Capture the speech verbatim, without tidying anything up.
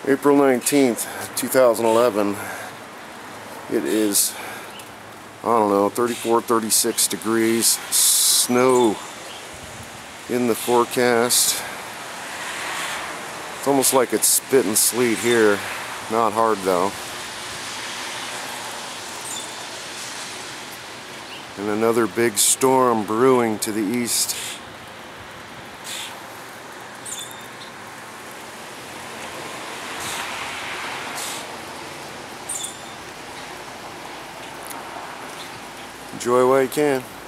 April nineteenth, two thousand eleven. It is, I don't know, thirty-four, thirty-six degrees. Snow in the forecast. It's almost like it's spitting sleet here. Not hard though. And another big storm brewing to the east. Enjoy while you can.